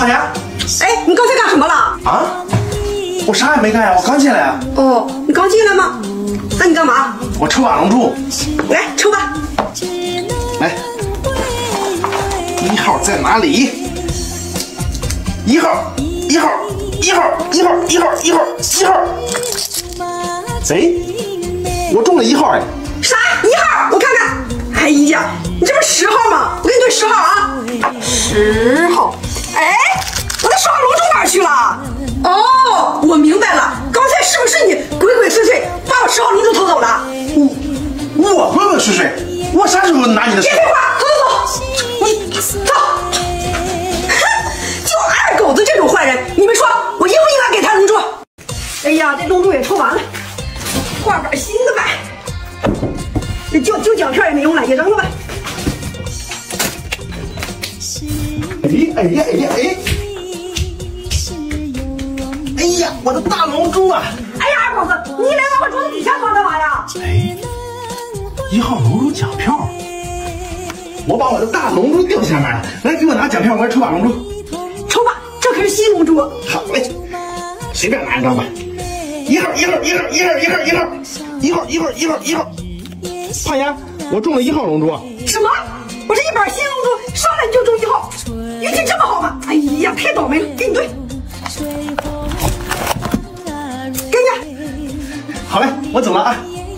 胖姐， 哎，你刚才干什么了？ 啊？我啥也没干呀，我刚进来呀。 哦，你刚进来吗？那你干嘛？ 我抽把龙珠。 来抽吧。 来，1号在哪里？1号，1号，1号，1号，1号，1号。哎，我中了1号哎。 啥？1号？我看看。哎呀，你这不是10号吗？我给你对10号啊。10号。哎，我的10号龙珠哪儿去了？哦，我明白了，刚才是不是你鬼鬼祟祟把我10号龙珠偷走了？ 我鬼鬼祟祟，我啥时候拿你的？ 别废话，走。哼，就二狗子这种坏人，你们说我应不应该给他龙珠？哎呀，这龙珠也抽完了，换本新的呗。这旧奖片也没用了，也扔了吧。 哎呀，我的大龙珠啊！ 哎呀，二狗子，你来往我桌子底下放干嘛呀？ 哎，1号龙珠奖票，我把我的大龙珠掉下来了，来给我拿奖票，我要抽把龙珠。 抽吧，这可是新龙珠。 好嘞，随便拿一张吧。1号。胖丫，我中了1号龙珠。 什么？我这一本新龙珠上来你就中1号，运气这么好吗？哎呀，太倒霉了，给你对。给你。 好嘞，我走了啊。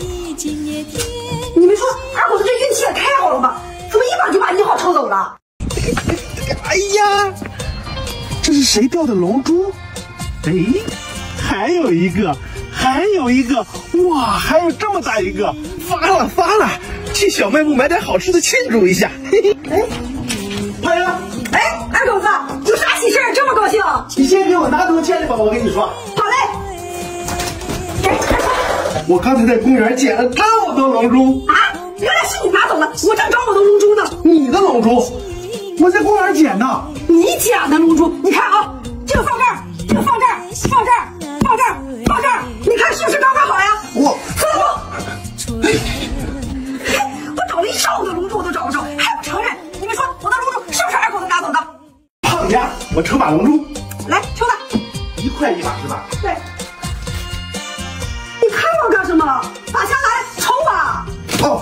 你们说二狗子这运气也太好了吧？怎么一把就把1号抽走了？ 哎呀，这是谁掉的龙珠？哎，还有一个，哇，还有这么大一个，发了，去小卖部买点好吃的庆祝一下。 哎， 胖丫， 哎，二狗子有啥喜事儿这么高兴？ 你先给我拿多少钱吧，我跟你说。 好嘞。 我刚才在公园捡了这么多龙珠啊！原来是你拿走了，我正找我的龙珠呢。 你的龙珠，我在公园捡的。 你捡的龙珠，你看啊，这个放这儿，这个放这儿，放这儿，放这儿，放这儿，你看是不是刚刚好呀？ 我找了一上午的龙珠我都找不着，还不承认？你们说我的龙珠是不是二狗子拿走的？ 胖丫，我抽把龙珠， 来抽吧。 1块一把是吧？ 对。你看我干什么？把枪拿来抽吧。 哦。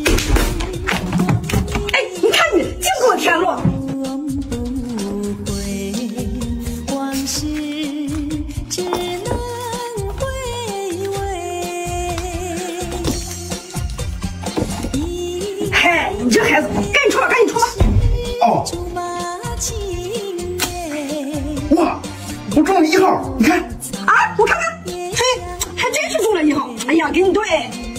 哎，你看你净给我添乱。嘿，你这孩子，赶紧抽吧，赶紧抽吧。 哦。哇，我中了1号，你看。 啊，我看看，嘿，还真是中了1号。哎呀，给你对，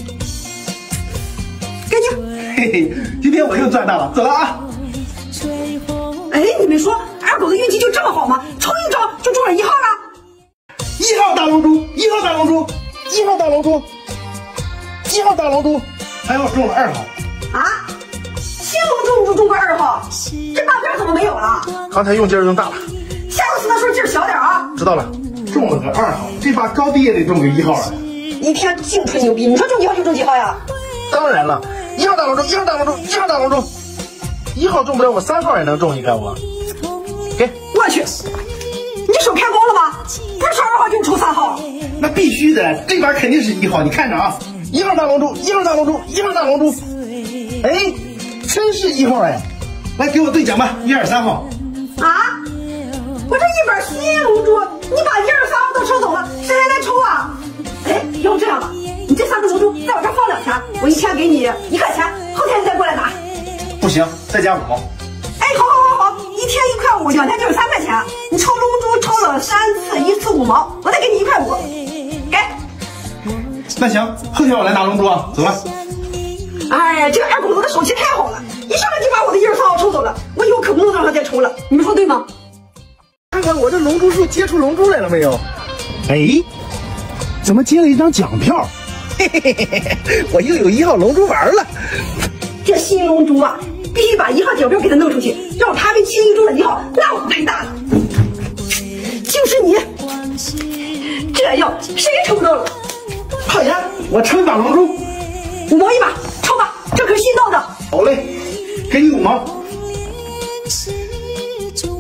给你。 嘿嘿，今天我又赚到了，走了啊。 哎，你们说二狗子运气就这么好吗？抽一招就中了1号了。 1号大龙珠，1号大龙珠，1号大龙珠，1号大龙珠，还有我中了2号。 啊，新龙珠你就中过2号，这大边怎么没有了？ 刚才用劲儿用大了。 下次的时候劲儿小点啊。 知道了，中了个2号，这把高低也得中个1号了。 一天净吹牛逼，你说中几号就中几号呀？ 当然了，1号大龙珠，1号大龙珠，1号大龙珠，1号中不了，我3号也能中，你看我。给， 我去，你这手开光了吧？不是抽2号就抽3号。 那必须的，这把肯定是1号，你看着啊，1号大龙珠，1号大龙珠，1号大龙珠，哎，真是1号哎！来给我兑奖吧，1、2、3号。 啊！我这一本新龙珠，你把1、2、3号都抽走了，谁还来抽啊？哎，要不这样吧，你这3个龙珠在我这放2天，我一天给你1块钱，后天你再过来拿。 不行，再加5毛。 哎，好，一天1块5，2天就是3块钱。你抽龙珠抽了3次，1次5毛，我再给你1块5。给。 那行，后天我来拿龙珠啊，走了。 哎，这个二狗子的手气太好了，一上来就把我的1、2、3号抽走了，我以后可不能让他再抽了，你们说对吗？ 看看我这龙珠树结出龙珠来了没有？哎，怎么接了一张奖票？嘿嘿嘿嘿，我又有1号龙珠玩了。 这新龙珠啊，必须把1号奖票给他弄出去，让他们轻易中了1号，那我太大了。就是你，这样谁也抽不到了。 胖丫，我抽一把龙珠 ，5毛一把，抽吧，这可是新到的。 好嘞，给你5毛。1号大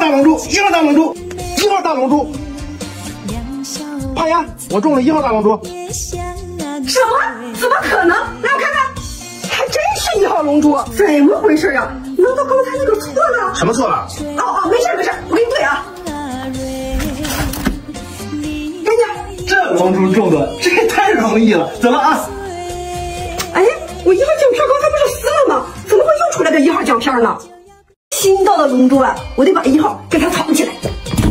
大龙珠，1号大龙珠，1号大龙珠。胖丫，我中了1号大龙珠。 什么？怎么可能？来我看看，还真是1号龙珠，怎么回事呀？难道刚才那个错了？ 什么错了？ 没事没事，我给你对啊。给你。 这龙珠中的，这也太容易了。走了啊。 哎，我1号奖片刚才不是撕了吗？怎么会又出来个1号奖片呢？新到的龙珠啊，我得把1号给它藏起来。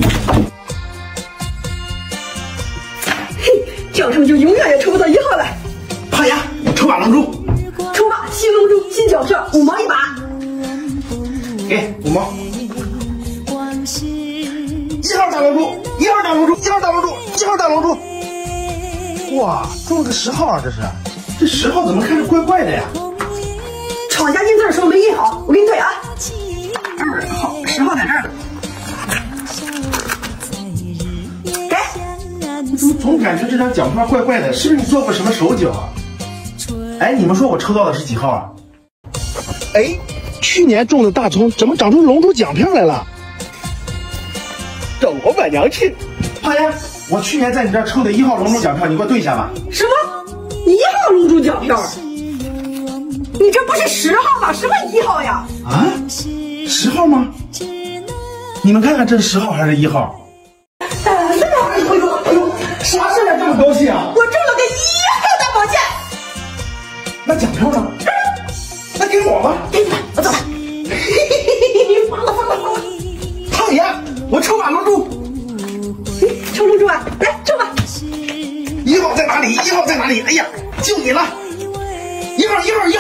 嘿，这样他们就永远也抽不到1号了。 胖丫，我抽把龙珠。 抽吧，新龙珠新奖片，5毛一把。 给5毛。1号大龙珠，1号大龙珠，1号大龙珠，1号大龙珠。哇，中了个10号啊！这10号怎么看着怪怪的呀？ 厂家印字说没印好，我给你对啊。2号，10号在这儿。给。 我怎么总感觉这张奖片怪怪的？是不是你做过什么手脚啊？哎，你们说我抽到的是几号啊？哎，去年种的大葱怎么长出龙珠奖片来了？找老板娘去。胖丫，我去年在你这儿抽的1号龙珠奖片，你给我对一下吧。 什么？1号龙珠奖片？你这不是10号吗？什么1号呀？ 啊，10号吗？你们看看，这是10号还是1号？ 哎呦， 啥事儿这么高兴啊？ 我中了个1号大宝剑。 那奖票呢？那给我吧。 给你吧，我走了。疯了！ 胖丫，我抽把龙珠。 抽龙珠啊，来抽吧。 1号在哪里？1号在哪里？哎呀，就你了。1号！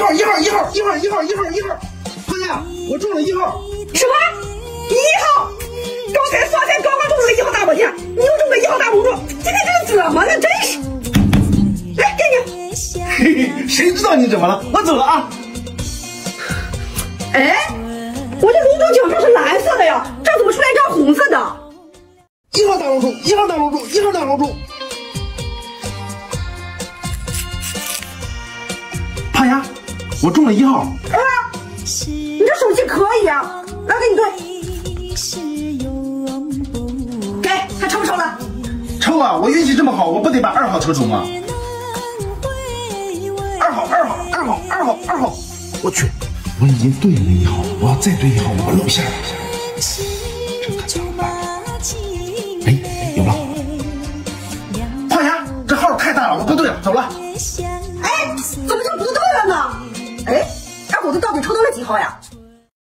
胖丫，我中了1号。 什么？1号？刚才刷才刚中了个1号大宝剑，你又中个1号大龙珠，今天这是怎么了？真是！来，给你。 嘿嘿，谁知道你怎么了？我走了啊。 哎，我这龙珠奖片是蓝色的呀，这怎么出来一张红色的 ？1号大龙珠，1号大龙珠，1号大龙珠。胖丫，我中了1号。 啊，你这手气可以啊，来给你对。给，还抽不抽了？ 抽啊！我运气这么好，我不得把2号抽中吗？2号！我去，我已经对了1号，我要再对1号，我露馅了。这可怎么办？哎，有了！胖丫，这号太大了，我不对了，走了。 哎，怎么就不对了呢？哎，二狗子到底抽到了几号呀？